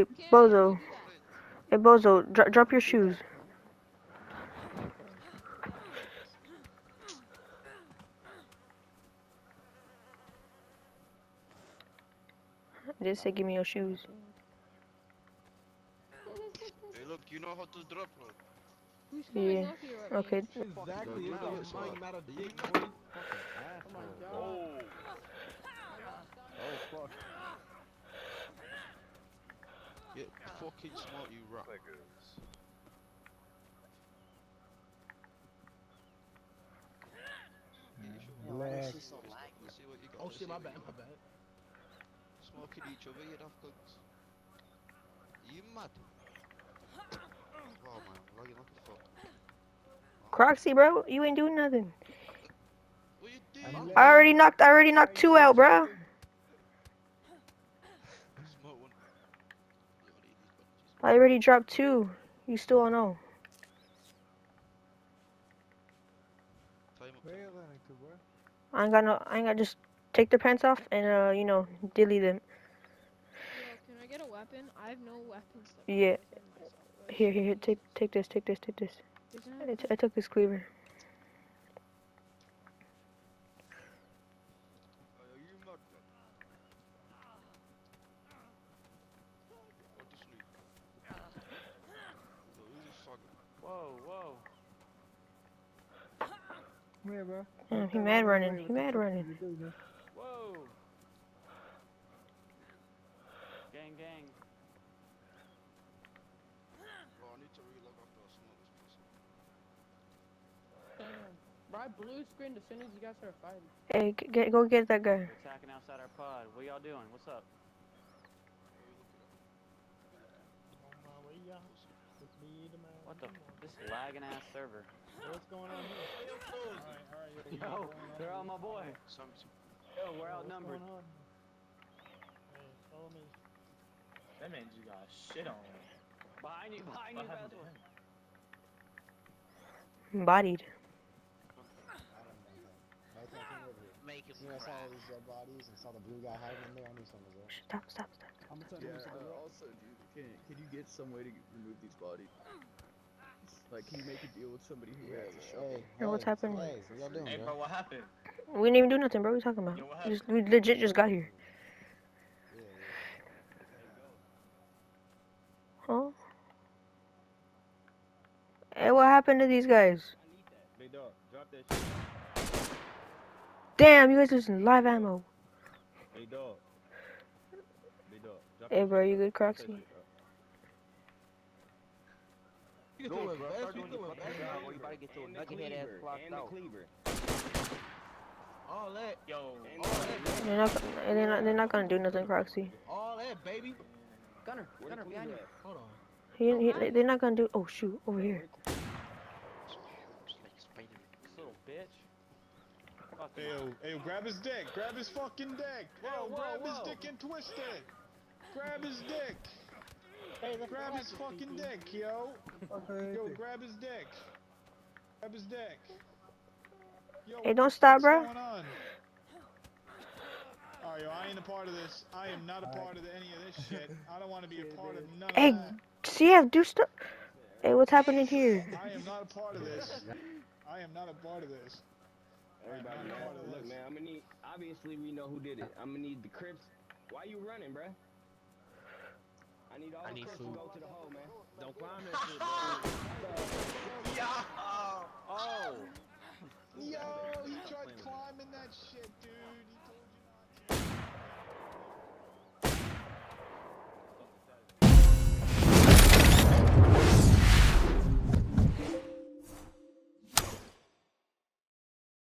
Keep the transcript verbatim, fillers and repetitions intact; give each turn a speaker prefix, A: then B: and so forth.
A: Hey, Bozo. Hey, Bozo, dro drop your shoes. Just say, give me your shoes.
B: Hey, look, you know how to drop, bro.
C: Who's
A: Yeah.
C: up here at
A: Okay.
C: me?
D: Exactly.
B: Yo,
D: It's
B: yo,
D: your
B: yo, so
D: mind, not a dick, boy. Fucking
C: Oh my
D: asshole.
C: god.
D: Oh.
B: Oh, fuck. Get fucking smart, you rat.
E: Yeah, why this shit so
B: Let's,
E: laggy?
B: let's see what you got.
D: Oh
B: Let's
D: shit,
B: see
D: my
B: what
D: bad,
B: you
D: my
B: got.
D: bad.
B: Smoking each other, you daft cunts. You mad? Oh man, I'm lagging like a fuck.
A: Croxy, bro, you ain't doing nothing.
B: What you doing?
A: I already knocked. I already knocked two out, bro.
B: Smoke one. Yo, I need these bandages.
A: I already dropped two. You still don't know.
B: Time up,
E: Where
B: time
E: you
B: up.
E: going to, bro?
A: I ain't got no. I ain't got just take their pants off and uh, you know, dilly them.
C: Yo, can I get a weapon? I have no weapons to
A: Yeah.
C: defend myself with.
A: Here, here, here. Take, take this. Take this. Take this.
C: Isn't
A: I,
C: it?
A: t I took this cleaver.
B: Oh, yo, you mad, blood? What this new? Yo, who's this faggot?
F: Whoa, whoa.
E: Where, bro?
A: Oh, he mad running. He mad running.
F: Whoa. Gang, gang.
B: Bro, I need to relog after I smoke this pussy.
C: Damn. Bro, I blue screened as soon as you guys started fighting.
A: Hey, g get, go get that guy.
F: We're attacking outside our pod. What y'all doing? What's up?
B: What are you looking at? What are you looking at?
E: On my way, yeah.
B: Pussy.
E: With me, the man.
F: What the? This lagging ass server.
E: What's going on here? Alright, alright,
F: Yo, they're on my boy.
B: Some, some.
F: Yo, we're
E: What's
F: outnumbered.
E: going on? Hey, follow me.
G: That man just got shit on.
F: Behind you, behind you,
G: What happened to
F: Basil.
G: him?
A: Bodied.
E: I don't know that. Right there, come over here. Make him You know, I saw cry. all these dead bodies and saw the blue guy hiding in there. I knew something was up.
A: Stop, stop, stop.
E: I'm gonna tell
H: Yeah,
E: you
H: uh, also, dude, can, can you get some way to get, remove these bodies? Like, can you make a deal with somebody who has a shovel?
E: Hey,
A: Yo, what's
E: hey,
A: happening?
E: Hey, what y'all doing,
G: Hey,
E: bro?
G: bro, what happened?
A: We didn't even do nothing, bro. What you talking about?
G: Yo, what
A: We, just,
G: happened?
A: we legit just got here.
E: Yeah, yeah.
A: Huh? Hey, what happened to these guys?
I: Big dog, drop that shit.
A: Damn, you guys using live ammo.
I: Big dog. Big dog, drop
A: Hey,
I: that
A: bro,
I: shit,
A: you good,
I: Drop that
A: Croxy?
I: shit, bro.
D: You
B: Do
D: doing
B: it, bro.
D: best,
B: Start
D: you
B: doing your
D: doing
B: fucking
D: best.
B: job, or you about to get your
I: And the
B: nugget head ass
I: cleaver,
B: clocked
I: and the
B: out.
I: cleaver.
D: All that,
G: Yo,
D: all that,
A: They're not. They're not. They're not gonna do nothing, Croxy.
D: all that, baby.
F: Gunner,
I: Where
F: Gunner,
I: the
F: behind you.
I: cleaver at?
D: Hold on.
A: He, he, they're not gonna do. Oh shoot, over
I: Bro,
A: here.
I: where the cleaver?
B: Like Spider-Man.
F: This little bitch. Fuck
J: Hey,
F: you.
J: yo, hey, yo, grab his dick. Grab his fucking dick.
F: Whoa,
J: Yo,
F: whoa,
J: grab
F: whoa.
J: his dick and twist it. Grab his dick.
E: Hey, let's
J: Grab
E: go
J: his
E: back,
J: fucking
E: P P.
J: dick, yo.
E: Okay.
J: Yo, grab his dick. Grab his dick. Yo,
A: Hey,
J: what
A: don't
J: the
A: stop,
J: fuck's
A: bro.
J: going on? Alright, yo, I ain't a part of this. I am not a part of any of this shit. I don't want to be a part of none of
A: Hey,
J: that.
A: C F, do stuff. Hey, what's happening here?
J: I am not a part of this. I am not a part of this.
I: Everybody,
J: I'm
I: man.
J: not a part of
I: Look,
J: this.
I: man, I'm gonna need. Obviously, we know who did it. I'm gonna need the Crips. Why you running, bruh? I need all
E: I
I: the
E: need
I: Crips
E: food.
I: to go to the hole, man.
E: Don't climb that shit, bro.
I: Yeah.